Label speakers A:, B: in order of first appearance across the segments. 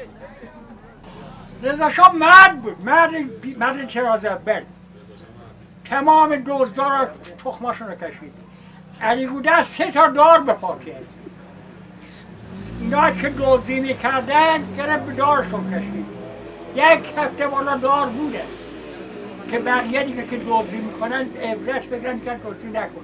A: رضا شاه مرد بود، مرد تراز اول. تمام دزدارا تخماشون رو کشید. علی گودرز 3 تا دار به پا کرد. اینا که دزدی میکردن گرفت به دارشون کشید. 1 هفته بالا دار بوده که بقیه دیگه که دزدی میکنن عبرت بگیرن که دزدی نکنن.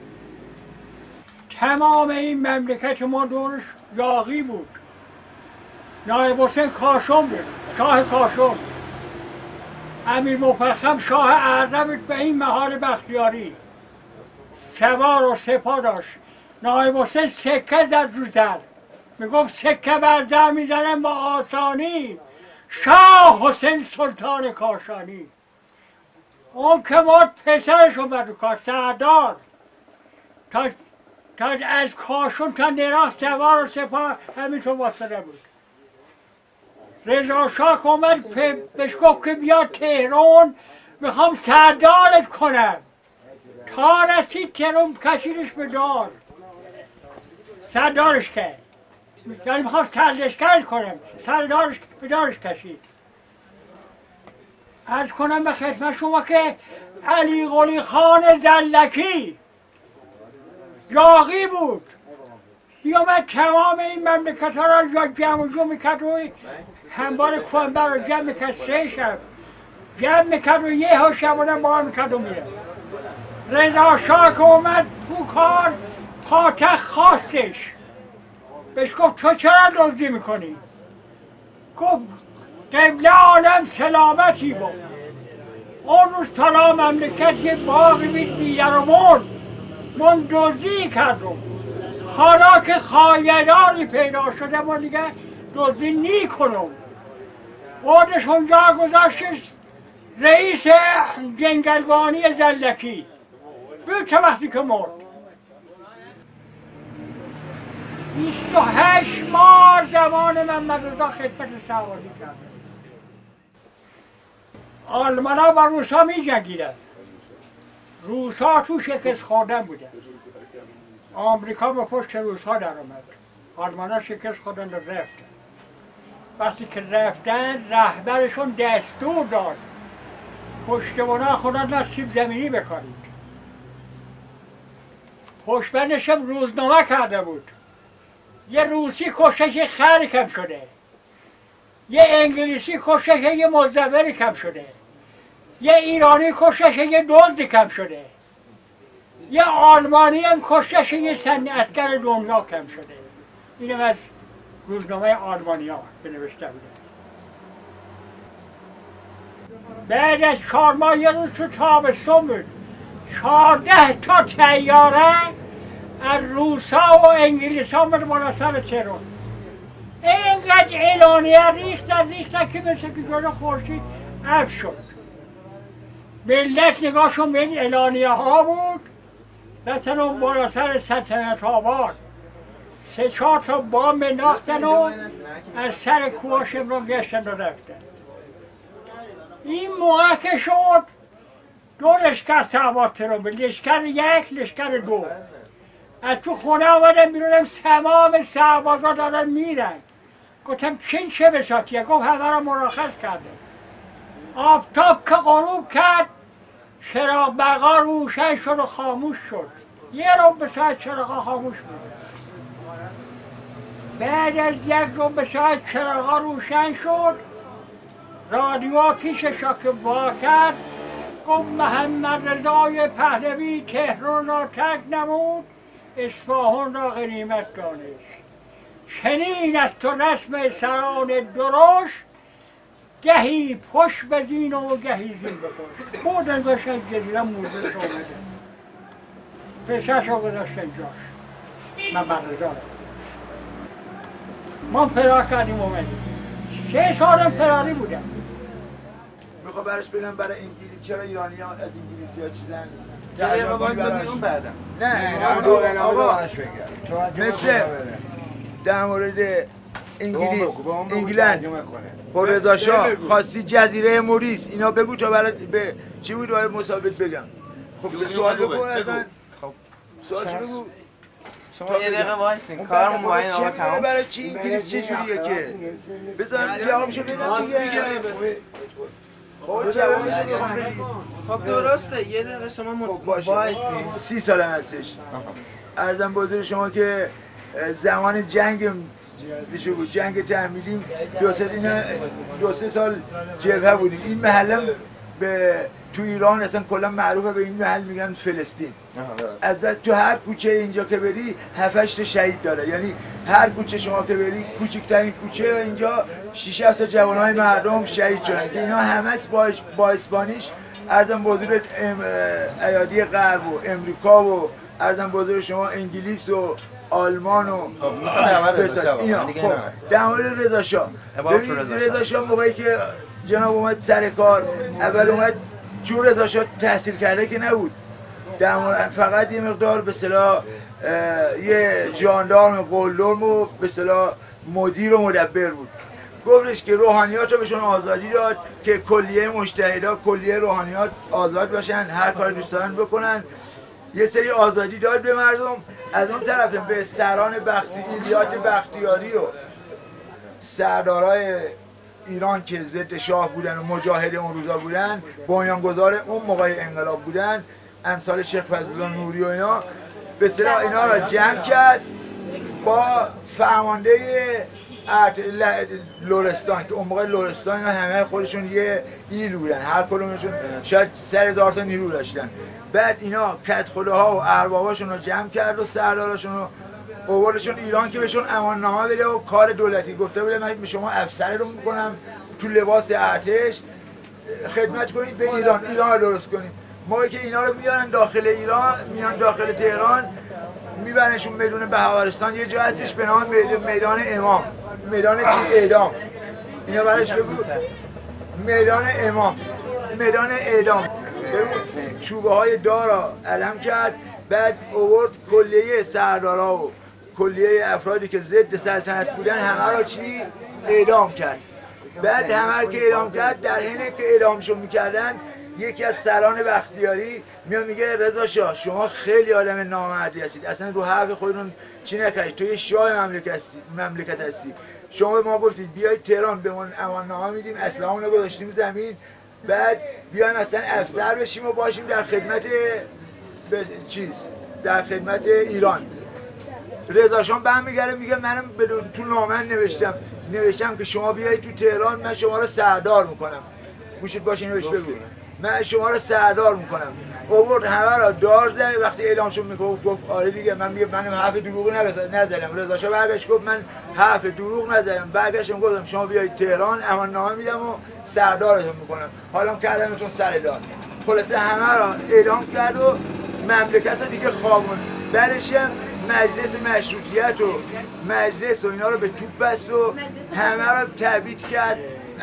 A: تمام این مملکت ما دورش یاغی بود. نایب حسین کاشان بود، شاه کاشان. امیر مفخم شاه اعظم به این محال بختیاری. سوار و سپاه داشت. نایب حسین سکه زد رو زر. میگفت سکه بر زر میزنم با آسانی، شاه حسین سلطان کاشانی. اون که مرد پسرش اومد رو کار، سردار. تا از کاشان تا نراس سوار و سپاه همینطور واسطه بود. رضا شاه اومد بهش گفت که بیا تهران، میخوام سردارت کنم. تا رسید تهران کشیدش به دار، سردارش کرد. یعنی میخوام سرلشکرش کنم، سردارش به دارش کشید. عرض کنم به خدمت شما که علی قلی خان زلکی یاغی بود. میامد تمام این مملکت ها را جمع و جمع میکرد و همبار کوهنبر را جمع میکرد. 3 شب جمع میکرد و یه ها شبانه بار میکرد و میره. رضا شاه که اومد تو کار پاتخ خواستش. بهش گفت تو چرا دزدی میکنی؟ گفت قبله عالم سلامتی بود. اون روز طلا مملکت یه باقی بیدر و من دزدی کردم. حالا که خایداری پیدا شده ما دیگه دزدی نیکنم. بردش اونجا گذاشتش رئیس جنگلبانی زلکی. بود چه وقتی که مرد 28 ماه زمان محمد رضا خدمت سربازی کرد. آلمانا با روسا می جنگیدن. روسا تو شکست خوردن بودن. آمریکا به پشت روسا در آمد. آلمانا شکست خوردن و رفتن. وقتی که رفتن رهبرشون دستور داد پشتوانه خدا نصیب زمینی بکارید. پشتبندش هم روزنامه کرده بود. یه روسی کشتش یه خری کم شده، یه انگلیسی کشتش یه مزدوری کم شده، یه ایرانی کشتش یه دزدی کم شده، یه آلمانی هم کشتش یه صنعتگر دنیا کم شده. اینم از روزنامه آلمانیا که نوشته بوده. بعد از 4 ماه یه روز تو تابستون بود 14 تا طیاره از روسا و انگلیس ها آمد بالا سر تهران. اینقدر اعلانیه ریختن که مثل که جلو خورشید اب شد. ملت نگاهشون به این اعلانیه ها بود. مثلا اون بالا سر سلطنت آباد 3-4 تا بام ناختن و از سر کوهاش رو گشتن و رفتن. این موقع که شد 2 لشکر سرباز تهران بود، لشکر 1 لشکر 2. از تو خونه آمدم بیرونم تمام سربازا دارن میرن. گفتم چه بساتیه؟ گفت همه را مرخص کرده. آفتاب که غروب کرد چراغ برقا روشن شد و خاموش شد. 1 ربع ساعت چراغا خاموش بود. بعد از 1 ربع ساعت چراغا روشن شد. رادیو پیشش را که وا کرد گفت محمد رضای پهلوی تهران را ترک نمود، اصفهان را غنیمت دانست. چنین از تو رسم سران درشت، گهی پشت بزین و گهی زین بپشت. بردن گذاشتن جزیره موزه آمدن. پسرش را گذاشتن جاش محمد رضا را. ما فرار کردیم اومدیم. 3 سالم فراری بودم.
B: میخوام برش بگم برای انگلیس چرا ایرانی ها از انگلیسی ها چیزن؟
C: یه وایسا بیرون بعدم.
B: نه آقا مثل در مورد انگلند رضا شاه خواستی جزیره موریس اینا بگو تا برای به چی بود باید مسابقه بگم. خب به سوال بگو. خب سوال بگو.
C: شما یه دقیقه وایسین کارمون با این آقا تمام.
B: برای چی انگلیس چجوریه که بذار جوابشو بدم دیگه.
C: خب درسته یه دقیقه شما وایسین.
B: 30 سالم هستش. عرضم به حضور شما که زمان جنگ بود، جنگ تحمیلی دو سه سال جبهه بودیم. این محله به تو ایران اصلا کلا معروفه، به این محل میگن فلسطین. از بس تو هر کوچه اینجا که بری 7-8 تا شهید داره، یعنی هر کوچه شما که بری کوچکترین کوچه اینجا 6-7 تا جوانای مردم شهید شدن که اینا همش با اسپانیش عرضم به حضور ایالات غرب و امریکا و عرضم به حضور شما انگلیس و آلمان و اینا. خب در مورد رضا شاه، ببینید رضا شاه موقعی که جناب اومد سر کار، اول اومد چون رضا شاه تحصیل کرده که نبود، فقط یه مقدار به اصطلاح یه ژاندارم قلدرم و به اصطلاح مدیر و مدبر بود. گفتش که روحانیات رو بهشون آزادی داد که کلیه مجتهدا کلیه روحانیات آزاد باشن، هر کار دوست دارن بکنن. یه سری آزادی داد به مردم. از اون طرف به سران ایلیات بختیاری و سردارای ایران که ضد شاه بودن و مجاهد اون روزا بودن، بنیانگذار اون موقع انقلاب بودن، امثال شیخ فضلالله نوری و اینا، به اصطلاح اینا را جمع کرد با فرمانده لرستان که اون موقع لرستان اینا همه خودشون یه ایل بودن، هر کدومشون شاید 100,000 تا نیرو داشتن. بعد اینا کدخداها و ارباباشون رو جمع کرد و سرداراشون رو اوورشون ایران که بهشون اماننامه بده و کار دولتی. گفته بوده من به شما افسر رو میکنم تو لباس ارتش خدمت کنید به ایران رو درست کنید. موقعی که اینا رو میارن داخل ایران، میان داخل تهران، میبرنشون میدون بهاورستان، یه جا هستش به نام میدان امام، میدان اعدام. اینا برش بگو میدان امام، میدان اعدام. چوبه های دارا علم کرد. بعد اوورد کلیه سردارا و کلیه افرادی که ضد سلطنت بودن همه را اعدام کرد. بعد همه که اعدام کرد، در حین که اعدامشون میکردن یکی از سران بختیاری میاد میگه رضا شاه شما خیلی آدم نامردی هستید، اصلا رو حرف خودتون چی نکردید، توی شاه مملکت هستی. شما به ما گفتید بیایید تهران به ما اماننامه میدیم، اسلحه‌مون رو گذاشتیم زمین، بعد بیایم اصلا افسر بشیم و باشیم در خدمت در خدمت ایران. رضا شاه برمیگره میگه منم تو نامه نوشتم که شما بیایید تو تهران، من شما رو سردار میکنم. گوشید باشه اینو بهش بگو، من شما رو سردار میکنم. آورد همه را دار زد. وقتی اعلامشون میگفت گفت آره دیگه من حرف دروغی نزدم. رضا شاه برگشت گفت من حرف دروغ نزدم. برگشتم گفتم شما بیایید تهران اماننامه میدم و سردارتون میکنم، حالا کردمتون سردار. خلاصه همه را اعلام کرد و مملکت رو دیگه خوابون. بعدش مجلس مشروطیت و مجلس و اینا رو به توپ بست و همه را تبعید کرد.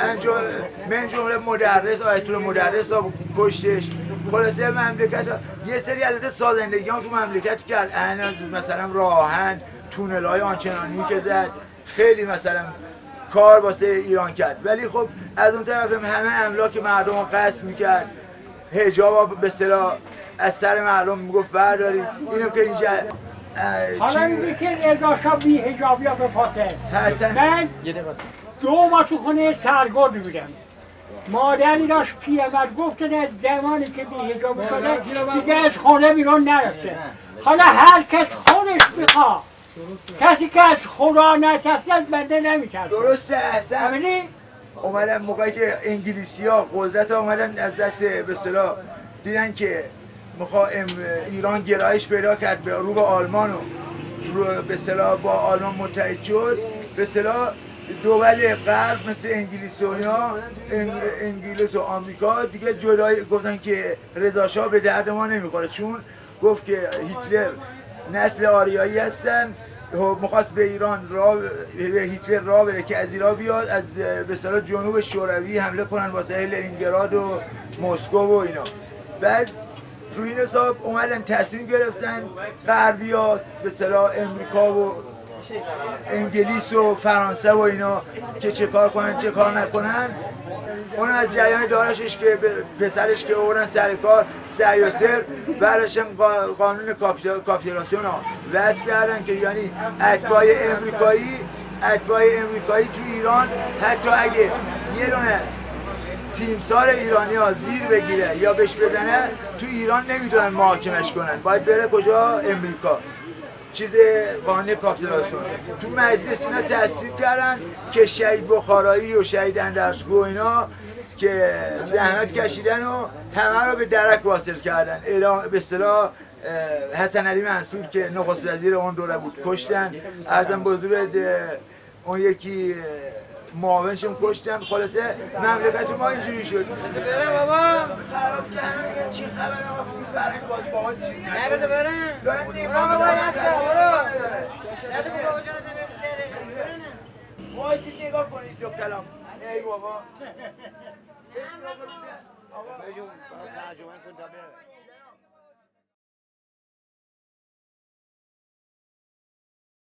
B: من جمله مدرس آیت الله مدرس را کشتش. خلاصه مملکت یه سری البته سازندگی هم تو مملکت کرد، مثلا راهن، تونل های آنچنانی که زد، خیلی مثلا کار واسه ایران کرد. ولی خب از اون طرف همه املاک مردم رو غصب میکرد، حجاب به اصطلاح از سر مردم میگفت بردارید. اینم که اینجا
A: حالا میگه که رضا شاه بی حجابی ها به پاته. من 2 ماه تو خونه سرگرد بودم، مادری داشت پیرمرد، گفتن از زمانی که بی حجاب شده دیگه از خونه بیرون نرفته. حالا هر کس خودش بخواه، کسی که از خدا نترسه از بنده نمیترسه.
B: درسته احسن. اومدن موقعی که انگلیسی‌ها قدرت اومدن از دست به اصطلاح دیدن که ایران گرایش پیدا کرد به رو به آلمان و به اصطلاح با آلمان متحد شد، به اصطلاح دول غرب مثل انگلیس و اینا، انگلیس و آمریکا دیگه جدای گفتن که رضا شاه به درد ما نمیخوره، چون گفت که هیتلر نسل آریایی هستن، میخواست به ایران به هیتلر راه بده که از ایران بیاد، از به اصطلاح جنوب شوروی حمله کنن واسه لنینگراد و مسکو و اینا. بعد روی این حساب اومدن تصمیم گرفتن غربی‌ها به اصطلاح امریکا و انگلیس و فرانسه و اینا که چه کار کنن چه کار نکنن. اون از جریان دانشش که پسرش که آوردن سر کار سریاسر براشون قانون کاپیتولاسیون ها وضع کردن که یعنی اتباع امریکایی تو ایران حتی اگه یه دونه تیمسار ایرانی ها زیر بگیره یا بهش بزنه تو ایران نمیتونن محاکمش کنن، باید بره کجا؟ امریکا. چیز قانون کاپیتولاسیون تو مجلس اینا تصویب کردن که شهید بخارایی و شهید اندرسگو و اینا که زحمت کشیدن و همه رو به درک واصل کردن. به اصطلاح حسن علی منصور که نخست وزیر اون دوره بود کشتن، ارزم به حضور اون یکی معاونشون کشتن. خلاصه مملکت ما اینجوری شد.
C: برم بابا
B: خراب کردن. چی خبره بابا؟ چی
C: نه بذار برم.
B: بابا وایسید نگاه کنید دو کلام. ای بابا. آقا بجون ترجمه کن تا بره.